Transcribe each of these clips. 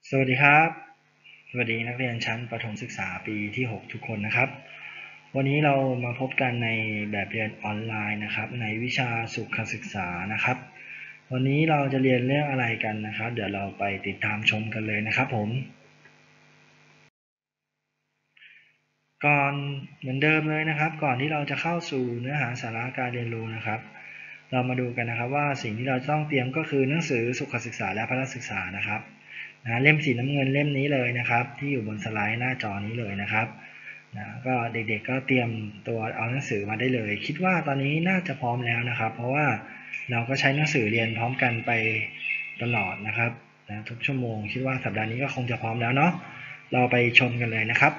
สวัสดีครับสวัสดีนักเรียนชั้นประถมศึกษาปีที่6ทุกคนนะครับวันนี้เรามาพบกันในแบบเรียนออนไลน์นะครับในวิชาสุขศึกษานะครับวันนี้เราจะเรียนเรื่องอะไรกันนะครับเดี๋ยวเราไปติดตามชมกันเลยนะครับผมก่อนเหมือนเดิมเลยนะครับก่อนที่เราจะเข้าสู่เนื้อหาสาระการเรียนรู้นะครับเรามาดูกันนะครับว่าสิ่งที่เราต้องเตรียมก็คือหนังสือสุขศึกษาและพละศึกษานะครับเล่มสีน้ำเงินเล่มนี้เลยนะครับที่อยู่บนสไลด์หน้าจอนี้เลยนะครับก็เด็กๆก็เตรียมตัวเอาหนังสือมาได้เลยคิดว่าตอนนี้น่าจะพร้อมแล้วนะครับเพราะว่าเราก็ใช้หนังสือเรียนพร้อมกันไปตลอดนะครับทุกชั่วโมงคิดว่าสัปดาห์นี้ก็คงจะพร้อมแล้วเนาะเราไปชมกันเลยนะครับ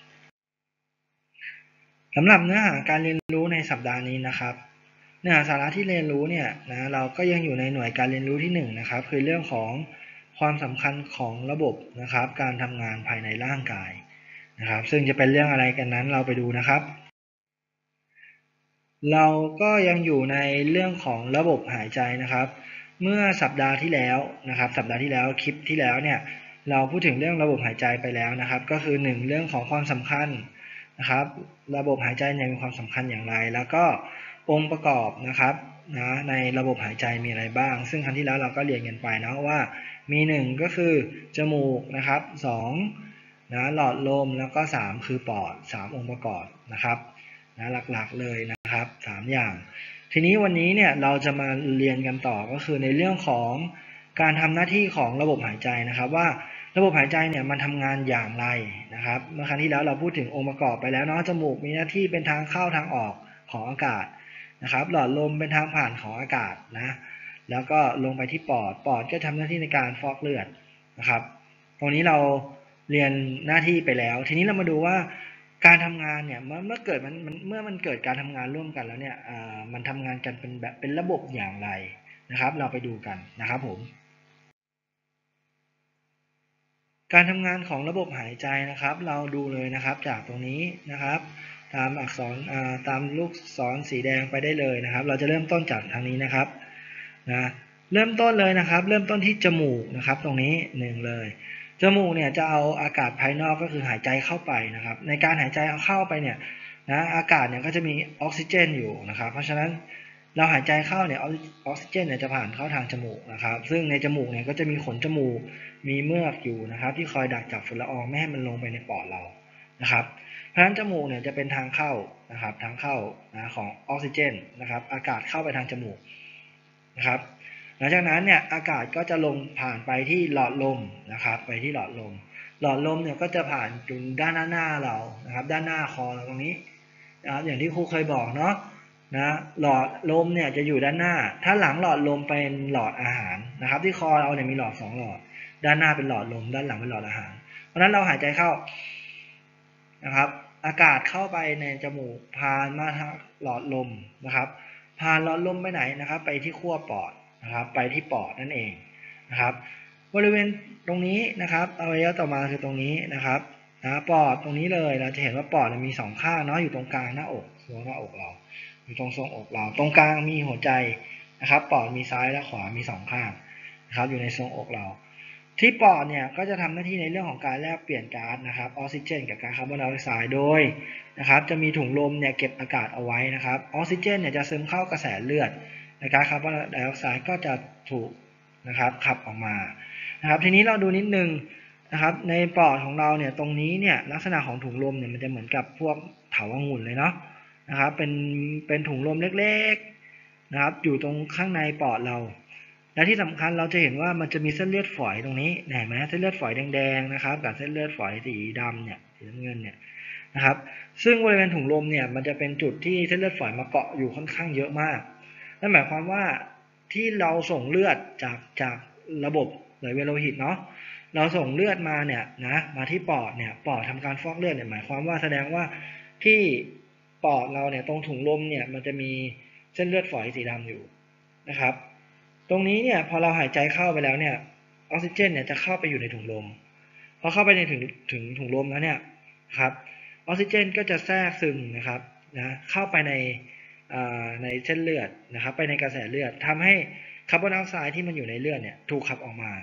สำหรับเนื้อหาการเรียนรู้ในสัปดาห์นี้นะครับเนื้อหาสาระที่เรียนรู้เนี่ยเราก็ยังอยู่ในหน่วยการเรียนรู้ที่1นะครับคือเรื่องของความสำคัญของระบบนะครับการทำงานภายในร่างกายนะครับซึ่งจะเป็นเรื่องอะไรกันนั้นเราไปดูนะครับเราก็ยังอยู่ในเรื่องของระบบหายใจนะครับเมื่อสัปดาห์ที่แล้วนะครับสัปดาห์ที่แล้วคลิปที่แล้วเนี่ยเราพูดถึงเรื่องระบบหายใจไปแล้วนะครับก็คือ1เรื่องของความสำคัญนะครับระบบหายใจเนี่ยมีความสำคัญอย่างไรแล้วก็องค์ประกอบนะครับในระบบหายใจมีอะไรบ้างซึ่งครั้งที่แล้วเราก็เรียนกันไปนะว่ามี1ก็คือจมูกนะครับ2หลอดลมแล้วก็3คือปอด3องค์ประกอบนะครับหลักๆเลยนะครับ3อย่างทีนี้วันนี้เนี่ยเราจะมาเรียนกันต่อก็คือในเรื่องของการทำหน้าที่ของระบบหายใจนะครับว่าระบบหายใจเนี่ยมันทำงานอย่างไรนะครับเมื่อครั้งที่แล้วเราพูดถึงองค์ประกอบไปแล้วเนาะจมูกมีหน้าที่เป็นทางเข้าทางออกของอากาศนะครับหลอดลมเป็นทางผ่านของอากาศนะแล้วก็ลงไปที่ปอดก็ทำหน้าที่ในการฟอกเลือดนะครับตรงนี้เราเรียนหน้าที่ไปแล้วทีนี้เรามาดูว่าการทำงานเนี่ยเมื่อเกิดมันเกิดการทำงานร่วมกันแล้วเนี่ยมันทำงานกันเป็นระบบอย่างไรนะครับเราไปดูกันนะครับผมการทำงานของระบบหายใจนะครับเราดูเลยนะครับจากตรงนี้นะครับตามอักษรตามลูกศรสีแดงไปได้เลยนะครับเราจะเริ่มต้นจากทางนี้นะครับเริ่มต้นเลยนะครับเริ่มต้นที่จมูกนะครับตรงนี้1เลยจมูกเนี่ยจะเอาอากาศภายนอกก็คือหายใจเข้าไปนะครับในการหายใจเอาเข้าไปเนี่ยอากาศเนี่ยก็จะมีออกซิเจนอยู่นะครับเพราะฉะนั้นเราหายใจเข้าเนี่ยออกซิเจนเนี่ยจะผ่านเข้าทางจมูกนะครับซึ่งในจมูกเนี่ยก็จะมีขนจมูกมีเมือกอยู่นะครับที่คอยดักจับฝุ่นละอองไม่ให้มันลงไปในปอดเรานะครับเพราะฉะนั้นจมูกเนี่ยจะเป็นทางเข้านะครับทางเข้าของออกซิเจนนะครับอากาศเข้าไปทางจมูกนะครับหลังจากนั้นเนี่ยอากาศก็จะลงผ่านไปที่หลอดลมนะครับไปที่หลอดลมเนี่ยก็จะผ่านจุดด้านหน้าเรานะครับด้านหน้าคอเราตรงนี้นะครับอย่างที่ครูเคยบอกเนาะหลอดลมเนี่ยจะอยู่ด้านหน้าถ้าหลังหลอดลมเป็นหลอดอาหารนะครับที่คอเราเนี่ยมีหลอด2หลอดด้านหน้าเป็นหลอดลมด้านหลังเป็นหลอดอาหารเพราะฉะนั้นเราหายใจเข้านะครับอากาศเข้าไปในจมูกผ่านมาทางหลอดลมนะครับผ่านหลอดลมไปไหนนะครับไปที่ขั้วปอดนะครับไปที่ปอดนั่นเองนะครับบริเวณตรงนี้นะครับอวัยวะต่อมาคือตรงนี้นะครับปอดตรงนี้เลยเราจะเห็นว่าปอดมี2ข้างเนาะอยู่ตรงกลางหน้าอกทรวงหน้าอกเราอยู่ตรงทรวงอกเราตรงกลางมีหัวใจนะครับปอดมีซ้ายและขวามี2ข้างนะครับอยู่ในทรวงอกเราที่ปอดเนี่ยก็จะทำหน้าที่ในเรื่องของการแลกเปลี่ยนก๊าซนะครับออกซิเจนกับก๊าซคาร์บอนไดออกไซด์โดยนะครับจะมีถุงลมเนี่ยเก็บอากาศเอาไว้นะครับออกซิเจนเนี่ยจะซึมเข้ากระแสเลือดก๊าซคาร์บอนไดออกไซด์ก็จะถูกนะครับขับออกมานะครับทีนี้เราดูนิดนึงนะครับในปอดของเราเนี่ยตรงนี้เนี่ยลักษณะของถุงลมเนี่ยมันจะเหมือนกับพวกเถาวังุ่นเลยเนาะนะครับเป็นถุงลมเล็กๆนะครับอยู่ตรงข้างในปอดเราและที่สำคัญเราจะเห็นว่ามันจะมีเส้นเลือดฝอยตรงนี้เห็นไหมเส้นเลือดฝอยแดงๆนะครับกับเส้นเลือดฝอยสีดำเนี่ยสีน้ำเงินเนี่ยนะครับซึ่งบริเวณถุงลมเนี่ยมันจะเป็นจุดที่เส้นเลือดฝอยมาเกาะอยู่ค่อนข้างเยอะมากนั่นหมายความว่าที่เราส่งเลือดจากระบบไหลเวียนโลหิตเนาะเราส่งเลือดมาเนี่ยมาที่ปอดเนี่ยปอดทำการฟอกเลือดเนี่ยหมายความว่าแสดงว่าที่ปอดเราเนี่ยตรงถุงลมเนี่ยมันจะมีเส้นเลือดฝอยสีดำอยู่นะครับตรงนี้เนี่ยพอเราหายใจเข้าไปแล้วเนี่ยออกซิเจนเนี่ยจะเข้าไปอยู่ในถุงลมพอเข้าไปในถึงถุงลมแล้วเนี่ยครับออกซิเจนก็จะแทรกซึมนะครับเข้าไปในเส้นเลือดนะครับไปในกระแสเลือดทำให้คาร์บอนไดออกไซด์ที่มันอยู่ในเลือดเนี่ยถูกขับออกมา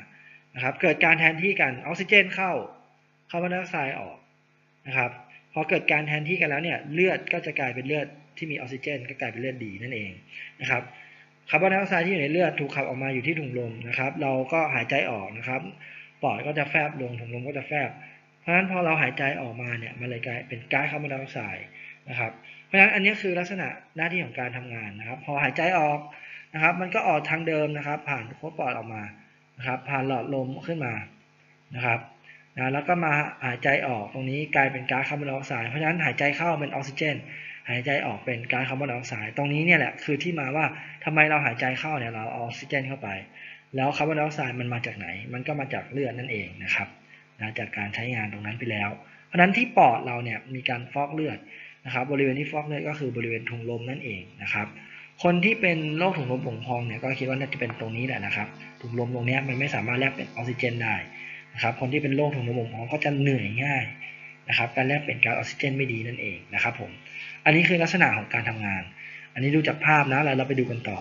นะครับเกิดการแทนที่กันออกซิเจนเข้าคาร์บอนไดออกไซด์ออกนะครับพอเกิดการแทนที่กันแล้วเนี่ยเลือดก็จะกลายเป็นเลือดที่มีออกซิเจนก็กลายเป็นเลือดดีนั่นเองนะครับคาร์บอนไดออกไซด์ที่อยู่ในเลือดถูกขับออกมาอยู่ที่ถุงลมนะครับเราก็หายใจออกนะครับปอดก็จะแฟบลงถุงลมก็จะแฟบเพราะฉะนั้นพอเราหายใจออกมาเนี่ยมันเลยกลายเป็นก๊าซคาร์บอนไดออกไซด์นะครับเพราะฉะนั้นอันนี้คือลักษณะหน้าที่ของการทำงานนะครับพอหายใจออกนะครับมันก็ออกทางเดิมนะครับผ่านขั้วปอดออกมานะครับผ่านหลอดลมขึ้นมานะครับแล้วก็มาหายใจออกตรงนี้กลายเป็นก๊าซคาร์บอนไดออกไซด์เพราะฉะนั้นหายใจเข้าเป็นออกซิเจนหายใจออกเป็นก๊าซคาร์บอนไดออกไซด์ตรงนี้เนี่ยแหละคือที่มาว่าทำไมเราหายใจเข้าเนี่ยเราเอาออกซิเจนเข้าไปแล้วคาร์บอนไดออกไซด์มันมาจากไหนมันก็มาจากเลือดนั่นเองนะครับจากการใช้งานตรงนั้นไปแล้วเพราะฉะนั้นที่ปอดเราเนี่ยมีการฟอกเลือดนะครับบริเวณที่ฟอกเลือดก็คือบริเวณถุงลมนั่นเองนะครับคนที่เป็นโรคถุงลมโป่งพองเนี่ยก็คิดว่าน่าจะเป็นตรงนี้แหละนะครับถุงลมตรงนี้มันไม่สามารถแลกเป็นออกซิเจนได้นะครับคนที่เป็นโรคถุงลมโป่งพองก็จะเหนื่อยง่ายนะครับการแลกเปลี่ยนก๊าซออกซิเจนไม่ดีนั่นเองนะครับผมอันนี้คือลักษณะของการทำงานอันนี้ดูจากภาพนะแล้วเราไปดูกันต่อ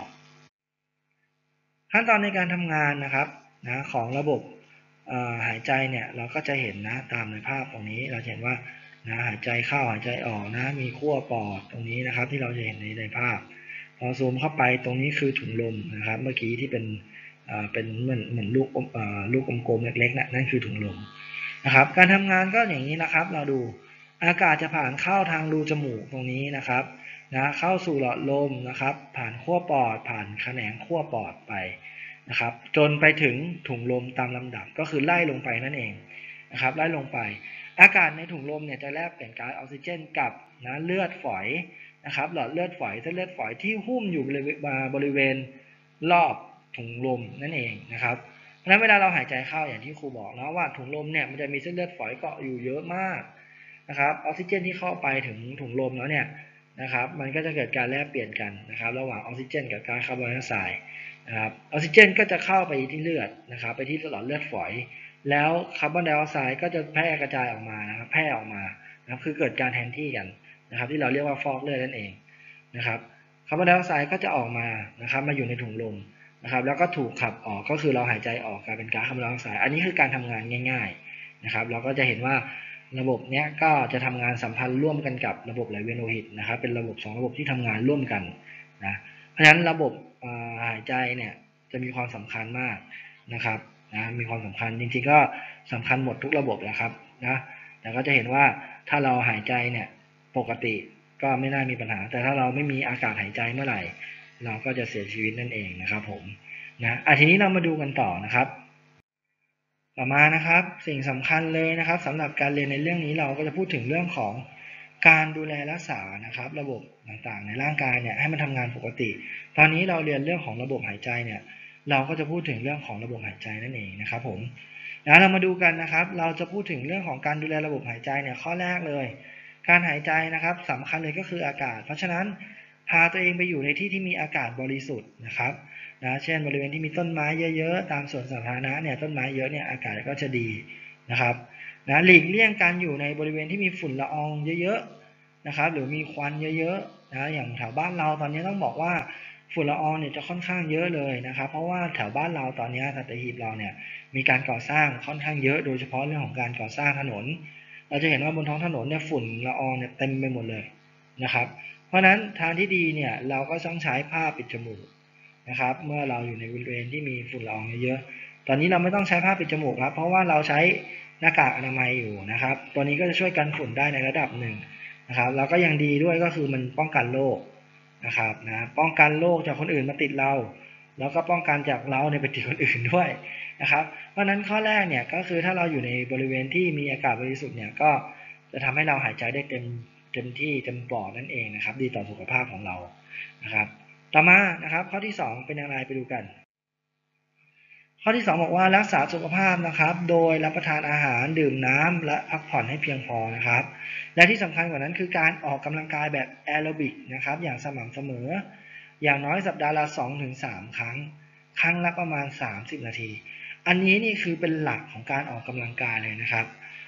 ขั้นตอนในการทำงานนะครับของระบบหายใจเนี่ยเราก็จะเห็นนะตามในภาพตรงนี้เราเห็นว่าหายใจเข้าหายใจออกนะมีขั้วปอดตรงนี้นะครับที่เราจะเห็นในภาพพอซูมเข้าไปตรงนี้คือถุงลมนะครับเมื่อกี้ที่เป็นเหมือนลูกกลมๆเล็กๆนั่นคือถุงลมนะครับการทำงานก็อย่างนี้นะครับเราดูอากาศจะผ่านเข้าทางรูจมูกตรงนี้นะครับเข้าสู่หลอดลมนะครับผ่านขั้วปอดผ่านแขนงขั้วปอดไปนะครับจนไปถึงถุงลมตามลำดับก็คือไล่ลงไปนั่นเองนะครับไล่ลงไปอากาศในถุงลมเนี่ยจะแลกเปลี่ยนก๊าซออกซิเจนกับเลือดฝอยนะครับหลอดเลือดฝอยเส้นเลือดฝอยที่หุ้มอยู่บริเวณรอบถุงลมนั่นเองนะครับเพราะฉะนั้นเวลาเราหายใจเข้าอย่างที่ครูบอกนะว่าถุงลมเนี่ยมันจะมีเส้นเลือดฝอยเกาะอยู่เยอะมากนะครับออกซิเจนที่เข้าไปถึงถุงลมแล้วเนี่ยนะครับมันก็จะเกิดการแลกเปลี่ยนกันนะครับระหว่างออกซิเจนกับก๊าซคาร์บอนไดออกไซด์นะครับออกซิเจนก็จะเข้าไปที่เลือดนะครับไปที่หลอดเลือดฝอยแล้วคาร์บอนไดออกไซด์ก็จะแพร่กระจายออกมานะครับแพร่ออกมานะครับคือเกิดการแทนที่กันนะครับที่เราเรียกว่าฟอกเลือดนั่นเองนะครับคาร์บอนไดออกไซด์ก็จะออกมานะครับมาอยู่ในถุงลมนะครับแล้วก็ถูกขับออกก็คือเราหายใจออกกลายเป็นก๊าซคาร์บอนไดออกไซด์อันนี้คือการทำงานง่ายๆนะครับเราก็จะเห็นว่าระบบนี้ก็จะทำงานสัมพันธ์ร่วมกันกับระบบไหลเวียนโลหิตนะครับเป็นระบบ2ระบบที่ทำงานร่วมกันนะเพราะฉะนั้นระบบหายใจเนี่ยจะมีความสำคัญมากนะครับมีความสำคัญจริงๆก็สำคัญหมดทุกระบบนะครับแต่ก็จะเห็นว่าถ้าเราหายใจเนี่ยปกติก็ไม่น่ามีปัญหาแต่ถ้าเราไม่มีอากาศหายใจเมื่อไหร่เราก็จะเสียชีวิตนั่นเองนะครับผมทีนี้เรามาดูกันต่อนะครับต่อมานะครับสิ่งสำคัญเลยนะครับสำหรับการเรียนในเรื่องนี้เราก็จะพูดถึงเรื่องของการดูแลรักษานะครับระบบต่างๆในร่างกายเนี่ยให้มันทำงานปกติตอนนี้เราเรียนเรื่องของระบบหายใจเนี่ยเราก็จะพูดถึงเรื่องของระบบหายใจนั่นเองนะครับผมเรามาดูกันนะครับเราจะพูดถึงเรื่องของการดูแลระบบหายใจเนี่ยข้อแรกเลยการหายใจนะครับสำคัญเลยก็คืออากาศเพราะฉะนั้นพาตัวเองไปอยู่ในที่ที่มีอากาศบริสุทธิ์นะครับเช่นบริเวณที่มีต้นไม้เยอะๆตามสวนสาธารณะเนี่ยต้นไม้เยอะเนี่ยอากาศก็จะดีนะครับหลีกเลี่ยงการอยู่ในบริเวณที่มีฝุ่นละอองเยอะๆนะครับหรือมีควันเยอะๆอย่างแถวบ้านเราตอนนี้ต้องบอกว่าฝุ่นละอองเนี่ยจะค่อนข้างเยอะเลยนะครับเพราะว่าแถวบ้านเราตอนนี้สัตหีบเราเนี่ยมีการก่อสร้างค่อนข้างเยอะโดยเฉพาะเรื่องของการก่อสร้างถนนเราจะเห็นว่าบนท้องถนนเนี่ยฝุ่นละอองเนี่ยเต็มไปหมดเลยนะครับเพราะฉะนั้นทางที่ดีเนี่ยเราก็ต้องใช้ผ้าปิดจมูกนะครับเมื่อเราอยู่ในบริเวณที่มีฝุ่นละอองเยอะๆตอนนี้เราไม่ต้องใช้ผ้าปิดจมูกครับเพราะว่าเราใช้หน้ากากอนามัยอยู่นะครับตัวนี้ก็จะช่วยกันฝุ่นได้ในระดับหนึ่งนะครับแล้วก็ยังดีด้วยก็คือมันป้องกันโรคนะครับป้องกันโรคจากคนอื่นมาติดเราแล้วก็ป้องกันจากเราไปติดคนอื่นด้วยนะครับเพราะนั้นข้อแรกเนี่ยก็คือถ้าเราอยู่ในบริเวณที่มีอากาศบริสุทธิ์เนี่ยก็จะทำให้เราหายใจได้เต็มที่เต็มปอดนั่นเองนะครับดีต่อสุขภาพของเรานะครับต่อมานะครับข้อที่2เป็นอย่างไรไปดูกันข้อที่2บอกว่ารักษาสุขภาพนะครับโดยรับประทานอาหารดื่มน้ำและพักผ่อนให้เพียงพอนะครับและที่สำคัญกว่านั้นคือการออกกำลังกายแบบแอโรบิกนะครับอย่างสม่ำเสมออย่างน้อยสัปดาห์ละ 2-3 ครั้งครั้งละประมาณ30นาทีอันนี้นี่คือเป็นหลักของการออกกำลังกายเลยนะครับ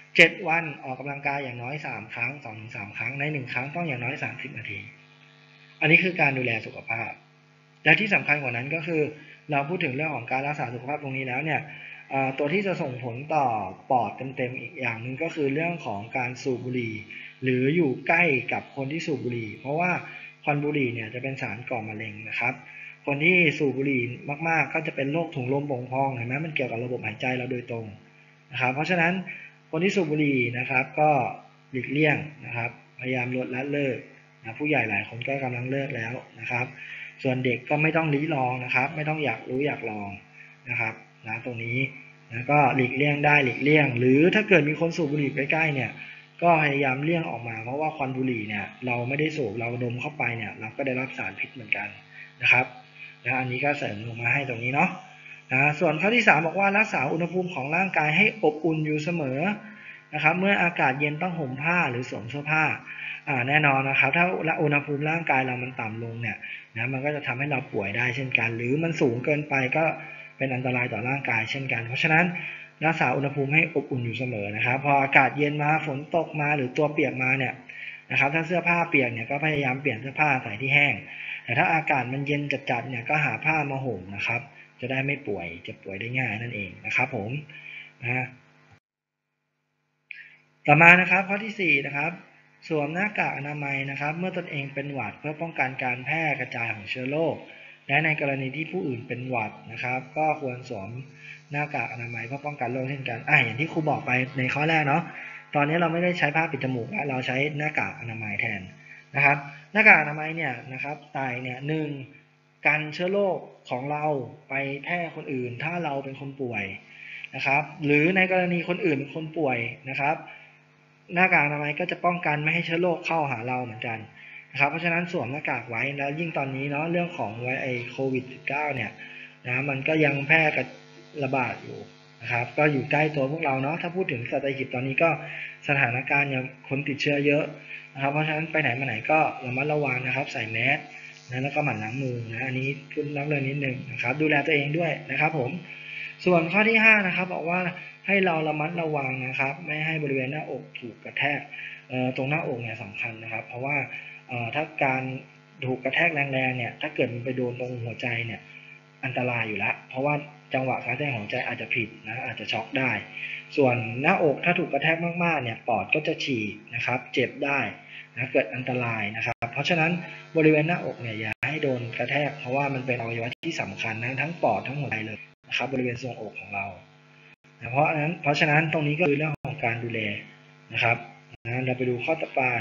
7วันออกกำลังกายอย่างน้อย3ครั้ง 2-3 ครั้งใน1ครั้งต้องอย่างน้อย30นาทีอันนี้คือการดูแลสุขภาพและที่สำคัญกว่านั้นก็คือเราพูดถึงเรื่องของการรักษาสุขภาพตรงนี้แล้วเนี่ยตัวที่จะส่งผลต่อปอดเต็มๆอีกอย่างหนึ่งก็คือเรื่องของการสูบบุหรี่หรืออยู่ใกล้กับคนที่สูบบุหรี่เพราะว่าควันบุหรี่เนี่ยจะเป็นสารก่อมะเร็งนะครับคนที่สูบบุหรี่มากๆก็จะเป็นโรคถุงลมโป่งพองเห็นไหมมันเกี่ยวกับระบบหายใจเราโดยตรงนะครับเพราะฉะนั้นคนที่สูบบุหรี่นะครับก็หลีกเลี่ยงนะครับพยายามลดละเลิกนะผู้ใหญ่หลายคนก็กำลังเลิกแล้วนะครับส่วนเด็กก็ไม่ต้องลิ้ลองนะครับไม่ต้องอยากรู้อยากลองนะครับนะตรงนี้นะก็หลีกเลี่ยงได้หลีกเลี่ยงหรือถ้าเกิดมีคนสูบบุหรี่ใกล้ๆเนี่ยก็พยายามเลี่ยงออกมาเพราะว่าควันบุหรี่เนี่ยเราไม่ได้สูบเราดมเข้าไปเนี่ยเราก็ได้รับสารพิษเหมือนกันนะครับนะอันนี้ก็เสริมลงมาให้ตรงนี้เนาะนะส่วนข้อที่3บอกว่ารักษาอุณหภูมิของร่างกายให้อบอุ่นอยู่เสมอนะครับเมื่ออากาศเย็นต้องห่มผ้าหรือสวมเสื้อผ้าแน่นอนนะครับถ้าอุณหภูมิร่างกายเรามันต่ำลงเนี่ยนะมันก็จะทำให้เราป่วยได้เช่นกันหรือมันสูงเกินไปก็เป็นอันตรายต่อร่างกายเช่นกันเพราะฉะนั้นรักษาอุณหภูมิให้อบอุ่นอยู่เสมอนะครับพออากาศเย็นมาฝนตกมาหรือตัวเปียกมาเนี่ยนะครับถ้าเสื้อผ้าเปียกเนี่ยก็พยายามเปลี่ยนเสื้อผ้าใส่ที่แห้งแต่ถ้าอากาศมันเย็นจัดๆเนี่ยก็หาผ้ามาห่มนะครับจะได้ไม่ป่วยจะป่วยได้ง่ายนั่นเองนะครับผมนะต่อมานะครับข้อที่4นะครับสวมหน้ากากอนามัยนะครับเมื่อตนเองเป็นหวัดเพื่อป้องกันการแพร่กระจายของเชื้อโรคและในกรณีที่ผู้อื่นเป็นหวัดนะครับก็ควรสวมหน้ากากอนามัยเพื่อป้องกันโรคเช่นกันอย่างที่ครูบอกไปในข้อแรกเนาะตอนนี้เราไม่ได้ใช้ผ้าปิดจมูกแล้วเราใช้หน้ากากอนามัยแทนนะครับหน้ากากอนามัยเนี่ยนะครับตายเนี่ยกันเชื้อโรคของเราไปแพร่คนอื่นถ้าเราเป็นคนป่วยนะครับหรือในกรณีคนอื่นเป็นคนป่วยนะครับหน้ากากอนามัยก็จะป้องกันไม่ให้เชื้อโรคเข้าหาเราเหมือนกันนะครับเพราะฉะนั้นสวมหน้ากากไว้แล้วยิ่งตอนนี้เนาะเรื่องของโควิด -19 เนี่ยนะมันก็ยังแพร่ระบาดอยู่นะครับก็อยู่ใกล้ตัวพวกเราเนาะถ้าพูดถึงสัตหีบตอนนี้ก็สถานการณ์ยังคนติดเชื้อเยอะนะครับเพราะฉะนั้นไปไหนมาไหนก็ระมัดระวังนะครับใส่แมสนะแล้วก็หมั่นล้างมือนะอันนี้พูดนักเรียนนิดนึงนะครับดูแลตัวเองด้วยนะครับผมส่วนข้อที่5นะครับบอกว่าให้เราระมัดระวังนะครับไม่ให้บริเวณหน้าอกถูกกระแทกตรงหน้าอกเนี่ยสำคัญนะครับเพราะว่าถ้าการถูกกระแทกแรงๆเนี่ยถ้าเกิดมันไปโดนตรงหัวใจเนี่ยอันตรายอยู่แล้วเพราะว่าจังหวะการเต้นของหัวใจอาจจะผิดนะอาจจะช็อกได้ส่วนหน้าอกถ้าถูกกระแทกมากๆเนี่ยปอดก็จะฉีกนะครับเจ็บได้นะเกิดอันตรายนะครับเพราะฉะนั้นบริเวณหน้าอกเนี่ยอย่าให้โดนกระแทกเพราะว่ามันเป็นอวัยวะที่สำคัญนะทั้งปอดทั้งหัวใจเลยนะครับบริเวณทรวงอกของเราเพราะฉะนั้นตรงนี้ก็คือเรื่องของการดูแลนะครับเราไปดูข้อต่อไป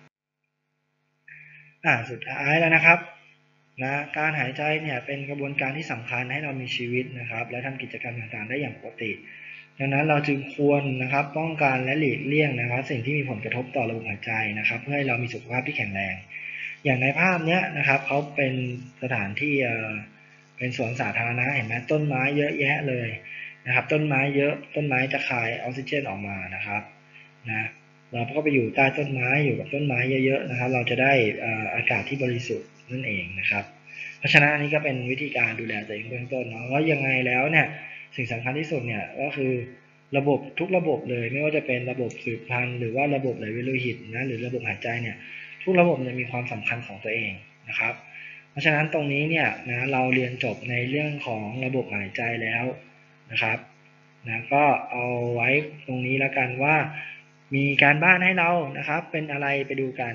สุดท้ายแล้วนะครับการหายใจเนี่ยเป็นกระบวนการที่สำคัญให้เรามีชีวิตนะครับและทำกิจกรรมต่างๆได้อย่างปกติดังนั้นเราจึงควรนะครับป้องกันและหลีกเลี่ยงนะครับสิ่งที่มีผลกระทบต่อระบบหายใจนะครับเพื่อให้เรามีสุขภาพที่แข็งแรงอย่างในภาพเนี้ยนะครับเขาเป็นสถานที่เป็นสวนสาธารณะเห็นไหมต้นไม้เยอะแยะเลยนะครับต้นไม้เยอะต้นไม้จะคายออกซิเจนออกมานะครับเราก็ไปอยู่ใต้ต้นไม้อยู่กับต้นไม้เยอะๆนะครับเราจะได้อากาศที่บริสุทธิ์นั่นเองนะครับเพราะฉะนั้นอันนี้ก็เป็นวิธีการดูแลตัวเองเบื้องต้นเนาะว่ายังไงแล้วเนี่ยสิ่งสำคัญที่สุดเนี่ยก็คือระบบทุกระบบเลยไม่ว่าจะเป็นระบบสืบพันธุ์หรือว่าระบบไหลเวียนโลหิตนะหรือระบบหายใจเนี่ยทุกระบบมีความสำคัญของตัวเองนะครับเพราะฉะนั้นตรงนี้เนี่ยนะเราเรียนจบในเรื่องของระบบหายใจแล้วนะครับก็เอาไว้ตรงนี้แล้วกันว่ามีการบ้านให้เรานะครับเป็นอะไรไปดูกัน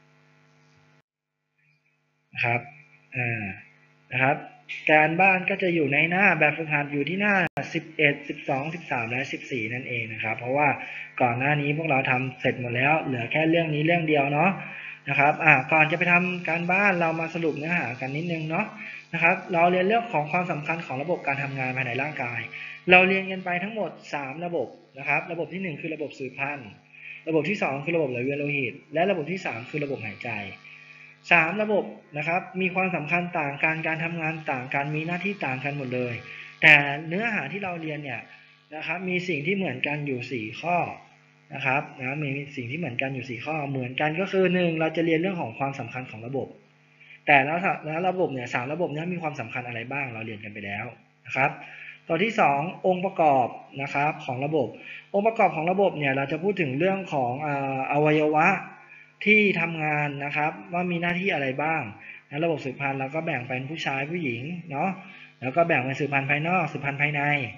นะครับนะครับการบ้านก็จะอยู่ในหน้าแบบฝึกหัดอยู่ที่หน้า11 12 13และ14นั่นเองนะครับเพราะว่าก่อนหน้านี้พวกเราทำเสร็จหมดแล้วเหลือแค่เรื่องนี้เรื่องเดียวเนาะนะครับก่อนจะไปทำการบ้านเรามาสรุปเนื้อหากันนิดนึงเนาะนะครับเราเรียนเรื่องของความสำคัญของระบบการทำงานภายในร่างกายเราเรียนกันไปทั้งหมด3ระบบนะครับระบบที่1คือระบบสืบพันธุ์ระบบที่2คือระบบไหลเวียนโลหิตและระบบที่3คือระบบหายใจ3ระบบนะครับมีความสำคัญต่างกันการทำงานต่างกันมีหน้าที่ต่างกันหมดเลยแต่เนื้อหาที่เราเรียนเนี่ยนะครับมีสิ่งที่เหมือนกันอยู่4ข้อนะครับมีสิ่งที่เหมือนกันอยู่4ข้อเหมือนกันก็คือ1เราจะเรียนเรื่องของความสำคัญของระบบแต่แล้วระบบเนี่ย3ระบบนี้มีความสำคัญอะไรบ้างเราเรียนกันไปแล้วนะครับตัวที่2องค์ประกอบนะครับของระบบองค์ประกอบของระบบเนี่ยเราจะพูดถึงเรื่องของอวัยวะที่ทำงานนะครับว่ามีหน้าที่อะไรบ้างระบบสืบพันธุ์เราก็แบ่งเป็นผู้ชายผู้หญิงเนาะแล้วก็แบ่งเป็นสืบพันธุ์ภายนอกสืบพันธุ์ภายใน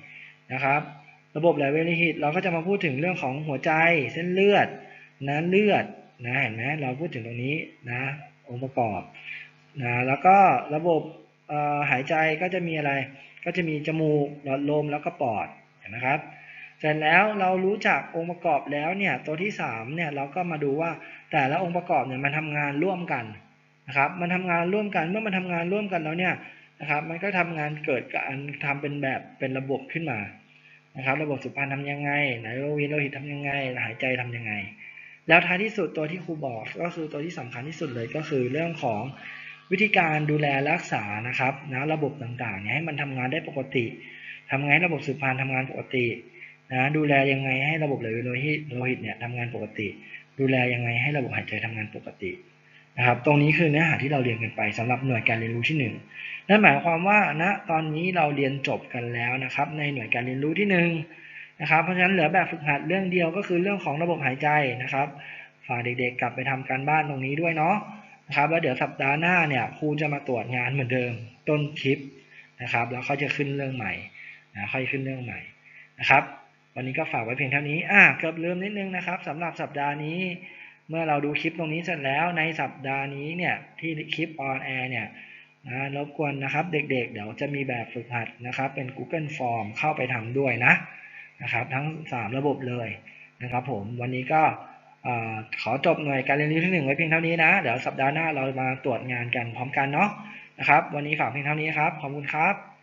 นะครับระบบไหลเวียนโลหิตเราก็จะมาพูดถึงเรื่องของหัวใจเส้นเลือดนะเลือดนะเห็นไหมเราพูดถึงตรงนี้นะองค์ประกอบนะแล้วก็ระบบหายใจก็จะมีอะไรก็จะมีจมูกหลอดลมแล้วก็ปอดเห็นไหมครับเสร็จแล้วเรารู้จักองค์ประกอบแล้วเนี่ยตัวที่3เนี่ยเราก็มาดูว่าแต่ละองค์ประกอบเนี่ยมันทำงานร่วมกันนะครับมันทำงานร่วมกันเมื่อมันทำงานร่วมกันแล้วเนี่ยนะครับมันก็ทำงานเกิดการทำเป็นแบบเป็นระบบขึ้นมานะครับระบบสืบพันธุ์ทำยังไงไหลเวียนโลหิตทำยังไงหายใจทำยังไงแล้วท้ายที่สุดตัวที่ครูบอกก็คือตัวที่สำคัญที่สุดเลยก็คือเรื่องของวิธีการดูแลรักษานะครับนะระบบต่างๆเนี่ยให้มันทำงานได้ปกติทำไงให้ระบบสืบพันธุ์ทำงานปกตินะดูแลยังไงให้ระบบไหลเวียนโลหิตเนี่ยทำงานปกติดูแลยังไงให้ระบบหายใจทำงานปกตินะครับตรงนี้คือเนื้อหาที่เราเรียนกันไปสำหรับหน่วยการเรียนรู้ที่1นั่นหมายความว่าณตอนนี้เราเรียนจบกันแล้วนะครับในหน่วยการเรียนรู้ที่1นะครับเพราะฉะนั้นเหลือแบบฝึกหัดเรื่องเดียวก็คือเรื่องของระบบหายใจนะครับฝากเด็กๆกลับไปทำการบ้านตรงนี้ด้วยเนาะนะครับแล้วเดี๋ยวสัปดาห์หน้าเนี่ยครูจะมาตรวจงานเหมือนเดิมต้นคลิปนะครับแล้วเขาจะขึ้นเรื่องใหม่ค่อยขึ้นเรื่องใหม่นะครับวันนี้ก็ฝากไว้เพียงเท่านี้เกือบลืมนิดนึงนะครับสำหรับสัปดาห์นี้เมื่อเราดูคลิปตรงนี้เสร็จแล้วในสัปดาห์นี้เนี่ยที่คลิปออนแอร์เนี่ยรบกวนนะครับเด็กๆเดี๋ยวจะมีแบบฝึกหัดนะครับเป็น Google Form เข้าไปทำด้วยนะครับทั้ง3ระบบเลยนะครับผมวันนี้ก็ขอจบหน่วยการเรียนรู้ที่1ไว้เพียงเท่านี้นะเดี๋ยวสัปดาห์หน้าเรามาตรวจงานกันพร้อมกันเนาะนะครับวันนี้ฝากเพียงเท่านี้ครับขอบคุณครับ